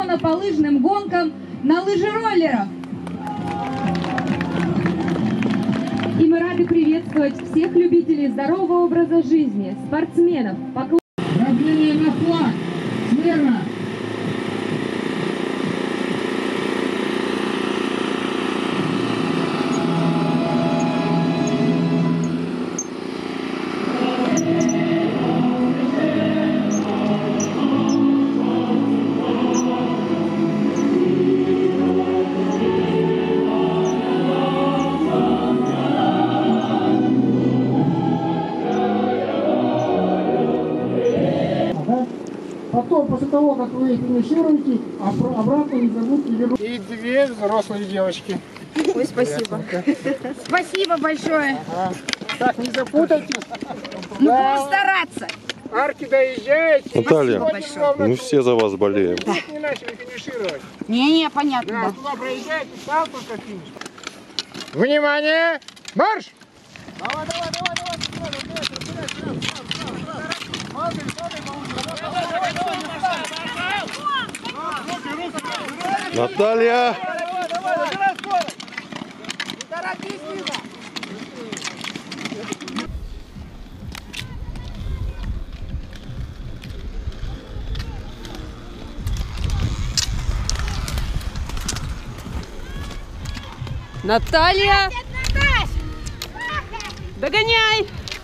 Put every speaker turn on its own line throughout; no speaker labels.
сезона по лыжным гонкам на лыжероллерах. И мы рады приветствовать всех любителей здорового образа жизни, спортсменов,
Продление на флаг! Смирно! Потом, после того, как вы финишируете, обратно не забудьте вернуть. И две взрослые девочки.
Ой, спасибо. Спасибо большое.
Ага. Так, не запутайтесь.
Мы будем стараться.
Арки доезжаете.
Наталья, мы все за вас болеем.
Да. Не начали финишировать.
Не, понятно.
Да, туда проезжаете, там только финиш. Внимание! Марш! Давай, давай, давай,
Наталья!
Наталья! Догоняй!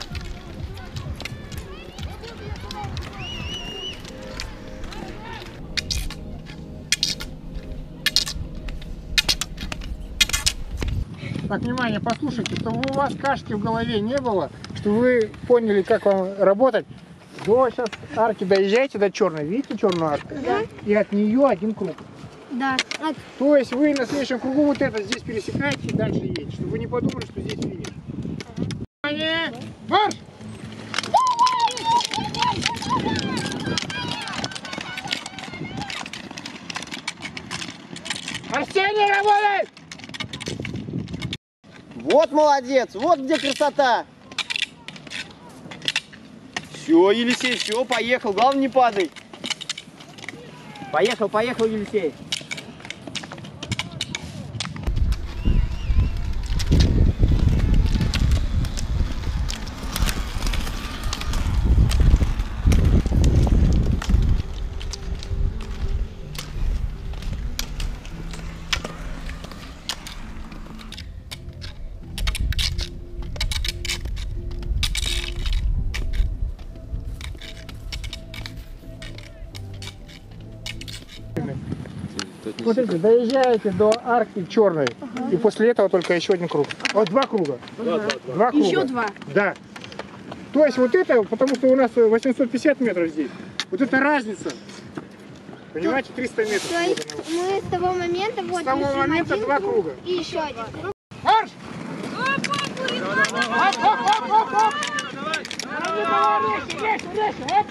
Так, внимание, послушайте, чтобы у вас кашки в голове не было, чтобы вы поняли, как вам работать. До сейчас арки доезжаете до черной, видите черную арку?
Да.
И от нее один круг.
Да.
То есть вы на следующем кругу вот это здесь пересекаете и дальше едете, чтобы вы не подумали, что здесь финиш. Внимание! Марш! Арсений, работает!
Вот молодец, вот где красота. Все, Елисей, все, поехал, главное не падай. Поехал, поехал, Елисей.
Смотрите, доезжаете до арки черной, и после этого только еще один круг. Вот два круга. Два круга.
Еще два.
Да. То есть вот это, потому что у нас 850 метров здесь, вот это разница. Понимаете, 300 метров.
То есть мы с того момента вот
С того момента
один
два
круг
круга.
и еще один круг.
Марш! Оп! Резче!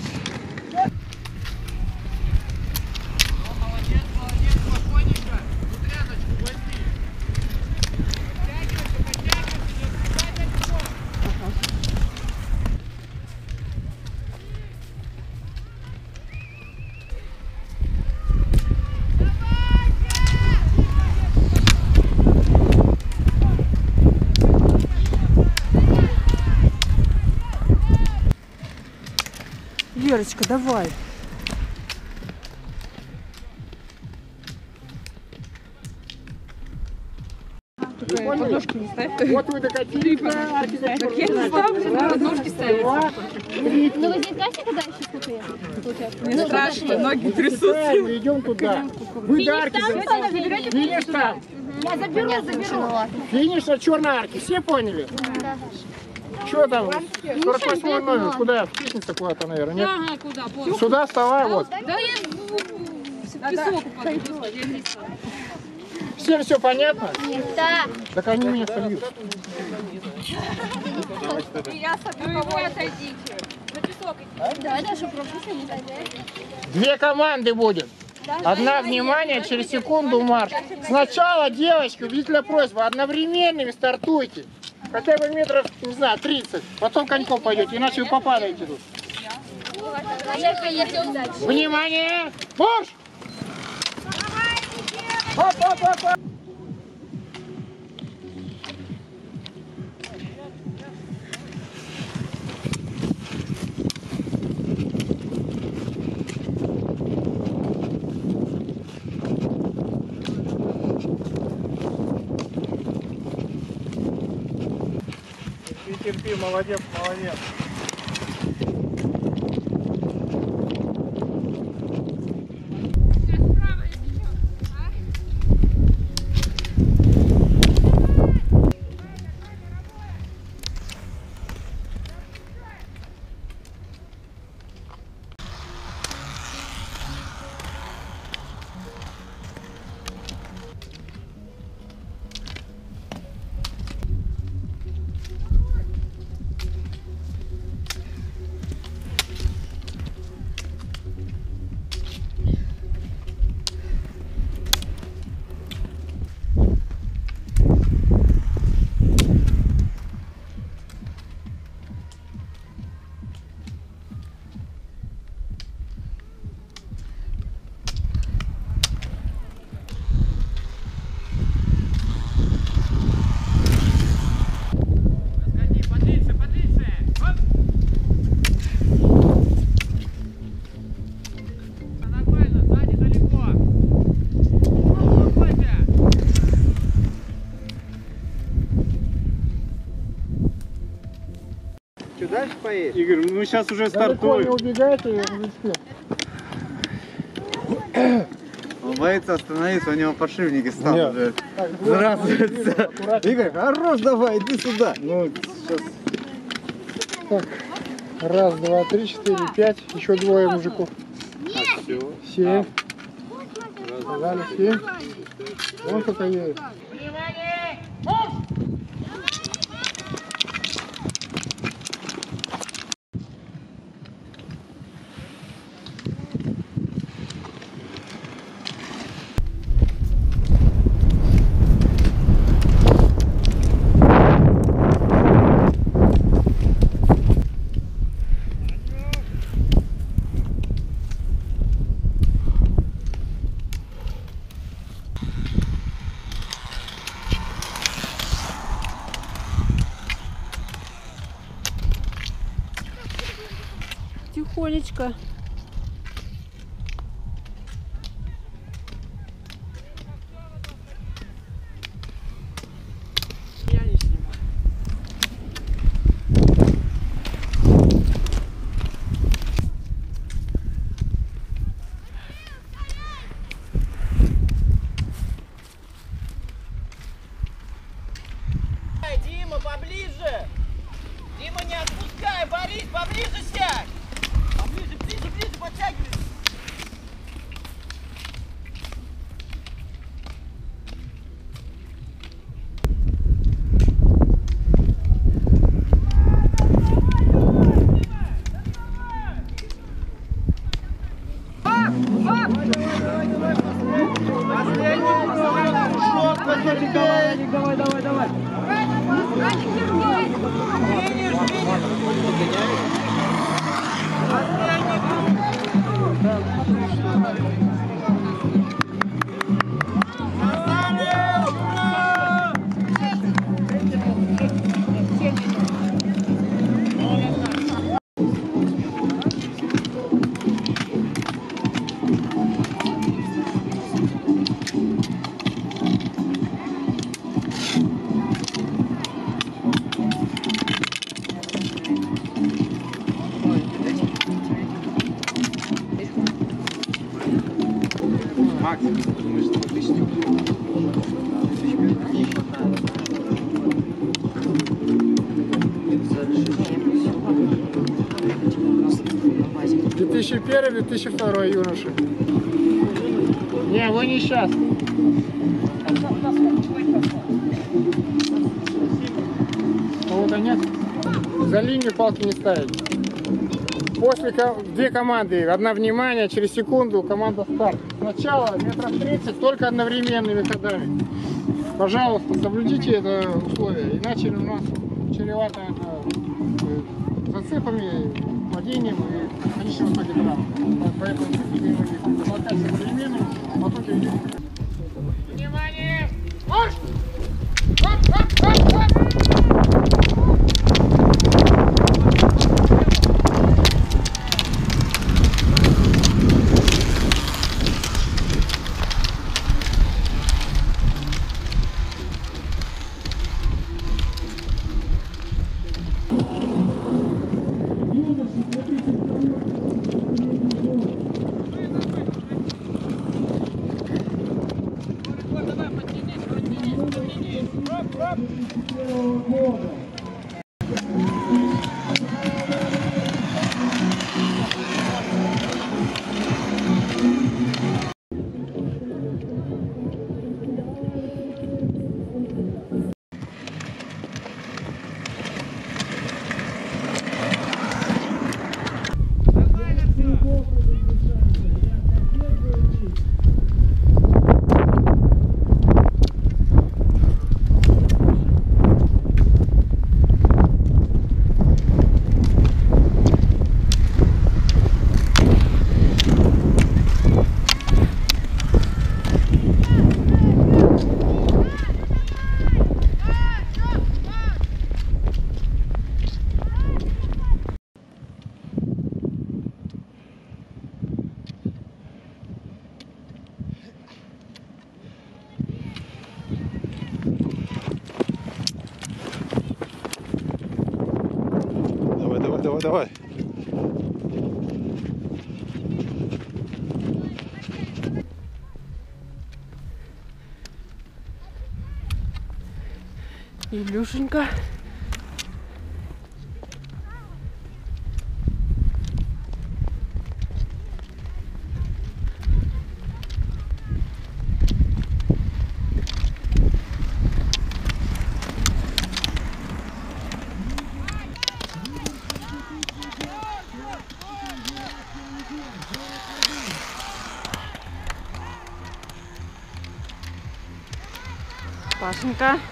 Верочка, давай.
Подножки не ставь. Вот вы докатились до арки черной.
Подножки ставить.
Ну вы здесь знаете, когда еще сколько получается?
Мне страшно, ноги трясутся.
Мы идем туда. Вы до арки. Финиш там.
Я заберу.
Финиш на черной арке. Все поняли?
Да.
Что там? 48 номер. Куда? Втиснется куда-то, наверное. Нет?
Ага, куда?
Сюда вставай, вот.
Да я в песок упаду.
Всем все понятно?
Да.
Так они меня сольют.
Я собью, кого отойдите. На песок идите.
Давай даже пропустим, не зайдем.
Две команды будет. Одна, внимание, через секунду марш. Сначала, девочки, убедительная просьба, одновременными стартуйте. Хотя бы метров, не знаю, 30. Потом коньком пойдете, иначе вы попадаете тут. Внимание! Марш! Терпи, молодец, молодец.
Что, дальше поедешь?
Игорь, мы сейчас уже
Далеко не
стартуем.
убегайте, мужички.
Он боится остановиться, у него подшипники стал
Нет.
уже.
Так,
Здравствуйте.
аккуратненько.
Игорь, хорош, давай, иди сюда. Ну, сейчас.
Так, раз, два, три, четыре, пять. Еще двое мужиков. Семь. Сказали, 7. Вон кто-то едет.
Тихонечко.
Дима, поближе! Дима, не отпускай! Борис, поближе сядь! Поближе, ближе, ближе, подтягивай! Давай, давай, давай!
Первый, 2002 юноша. Не, вы не сейчас. Кого-то нет. За линию палки не ставить. После две команды. Одна внимание, через секунду команда старт. Сначала метров 30 только одновременными ходами. Пожалуйста, соблюдите это условие. Иначе у нас чревато зацепами, падением и в конечном итоге травм. Поэтому одновременным, потоки
Давай.
Илюшенька. Пашенька.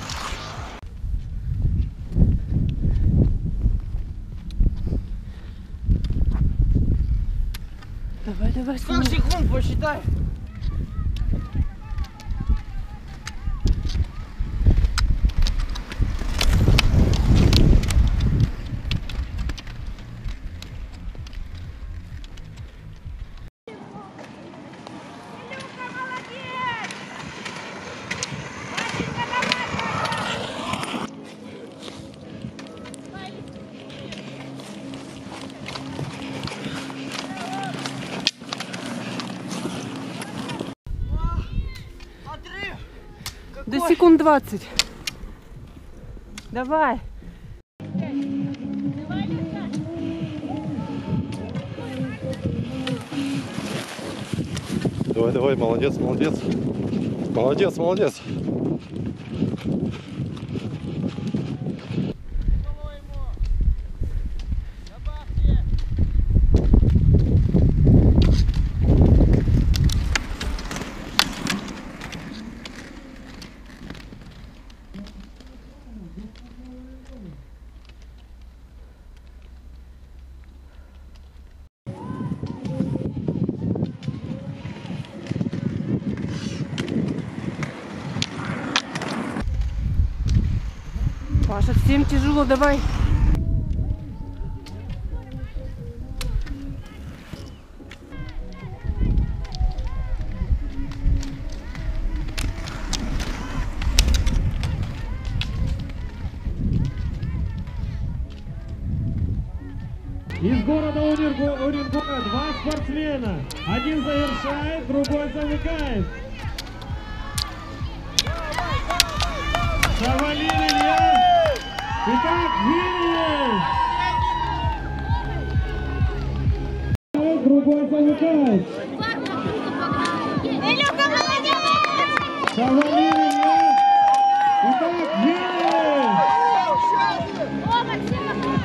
Давай.
40 секунд посчитай.
До секунд 20. Давай.
Давай, молодец.
Паша, всем тяжело, давай.
Из города Уренгоя 2 спортсмена. Один завершает, другой замыкает. Шавалин Илья. Итак, финиш. Другой замыкает.
Илюха, молодец!
Шавалин Илья. Итак, финиш.
О, Максим!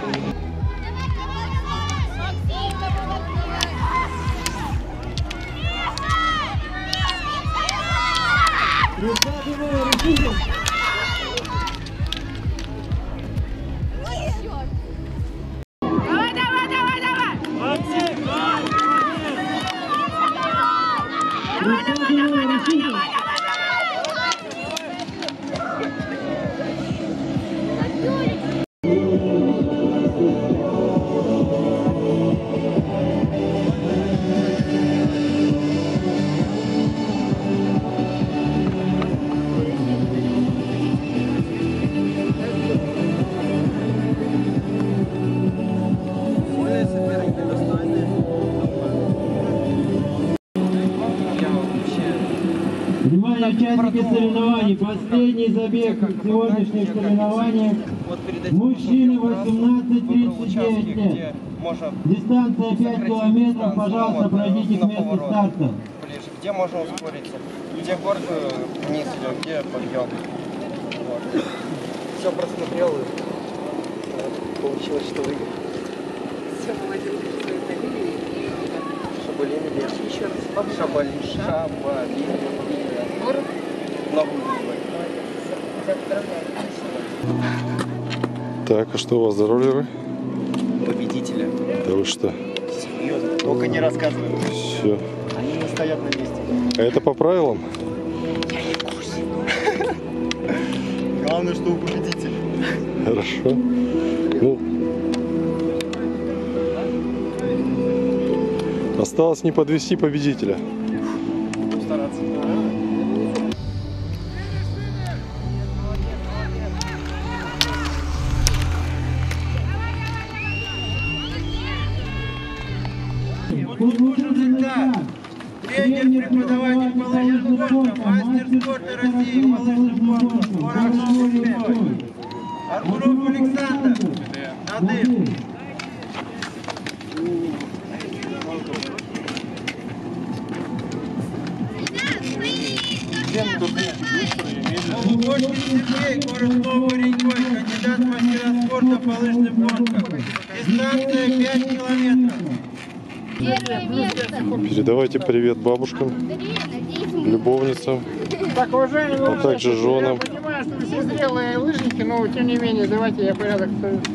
Внимание, участники соревнований. Последний забег в сегодняшних соревнованиях. Мужчины 18-39 лет. Дистанция 5 километров. Пожалуйста, пройдите к месту старта.
Где можно ускориться? Где горку вниз идет, где подъем? Вот. Все просмотрел и получилось, что выиграл.
Все, молодец, что это.
Шабалин или еще раз? Шабалин. Шабалин. Новый
Так, а что у вас за роллеры?
победителя.
Да вы что?
Серьезно, только не рассказывай.
Все.
Они не стоят на месте.
А это по правилам?
Я не в курсе. Главное, что у победителя.
Хорошо. Ну, осталось не подвести победителя.
Буду стараться.
Тренер, преподаватель по лыжному спорту, мастер спорта России по лыжному спорту, город Арбуров Александр, Надым. Лугошкин Сергей, город Новый Ренькой, кандидат в мастера спорта по лыжным гонкам. Дистанция 5 километров.
Передавайте привет бабушкам, любовницам,
Так, уважаемые
а также
лыжники,
женам.
я понимаю, что вы все зрелые лыжники, но тем не менее, давайте я порядок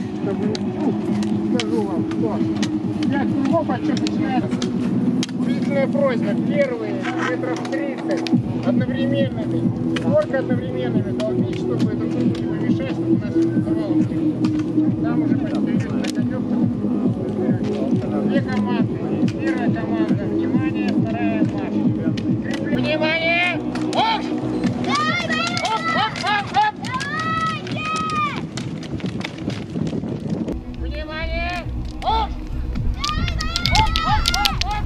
скажу вам, что 5 кругов отчет начинается. Убедительная просьба, первые метров 30 одновременными, сколько одновременными, толкнить, чтобы это не помешать, чтобы у нас взорвалось. Там уже почти на конёк. Две команды. Первая команда. Внимание, вторая марш. Внимание! Оп! Оп, оп, оп, оп! Внимание! Оп! Оп, оп, оп, оп!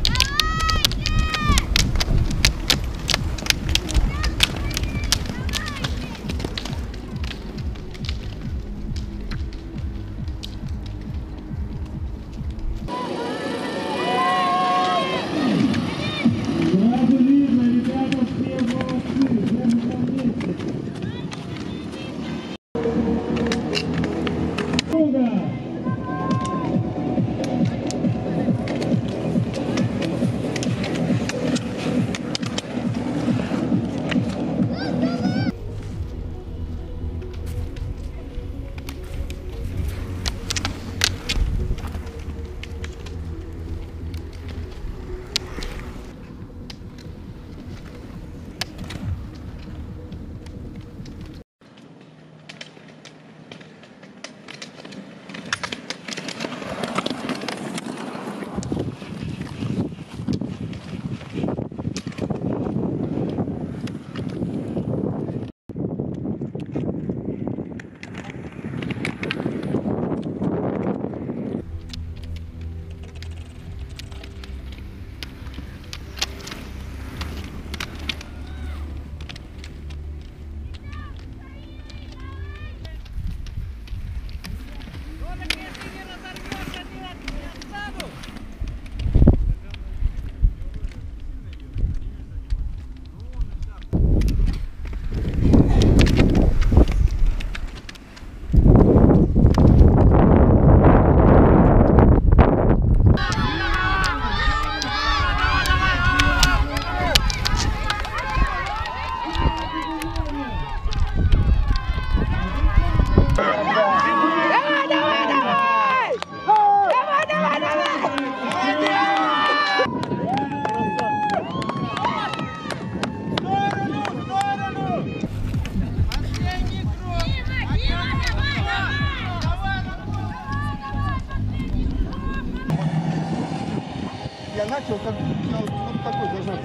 Сразу видно, ребята, все молодцы, все на месте. Друга.
Я начал, как вот такой должна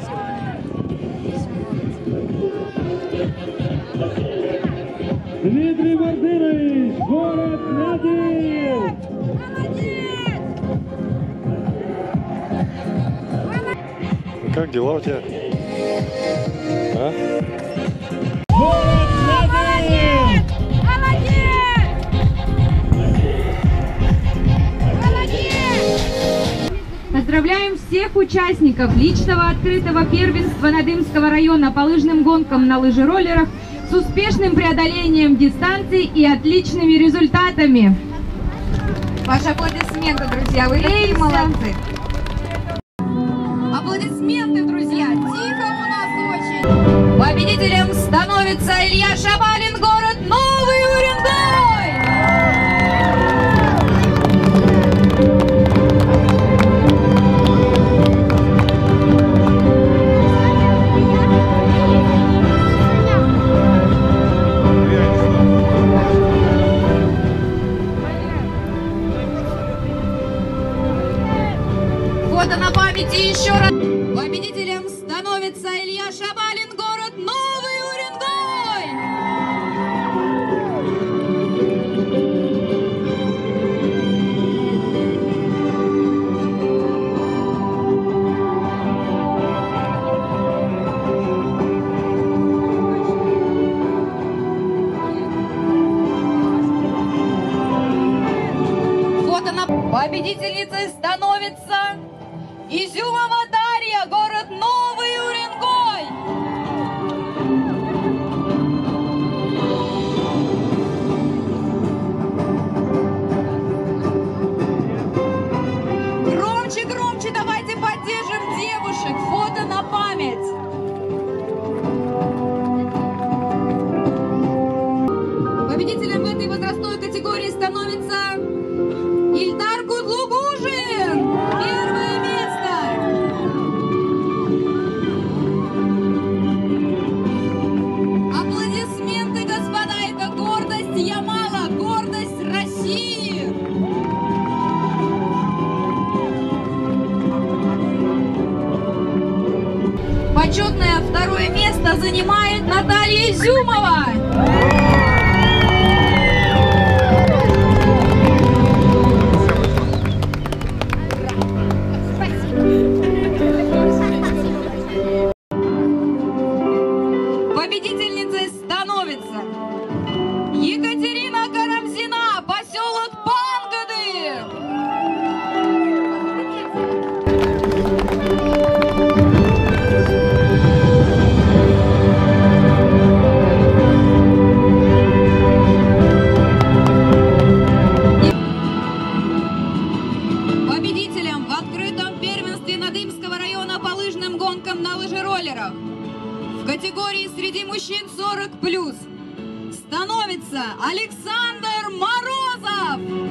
Дмитрий Мартынович, город Надым.
Как дела у тебя? А?
Город Надым.
Поздравляем всех участников личного открытого первенства Надымского района по лыжным гонкам на лыжероллерах с успешным преодолением дистанций и отличными результатами. Ваши аплодисменты, друзья, вы такие молодцы. становится Илья Шабалин, город Новый Уренгой. Фото на памяти еще раз. Победителем становится Илья Шабалин, город Новый Уренгой. Фото на победительницей становится Изюмова Дарья, город Новый Уренгой. Громче, громче, давайте поддержим девушек. Фото на память. Победителем в этой возрастной категории становится Ильдар Кутлугужин. Первое место. Аплодисменты, господа, это гордость Ямала, гордость России. Почетное второе место занимает Наталья Изюмова. Победительницей становится Екатерина Карамзина, поселок Пангады. Победителем в открытом первенстве Надымского района по лыжным гонкам на лыжероллерах в категории среди мужчин 40+, становится Александр Морозов.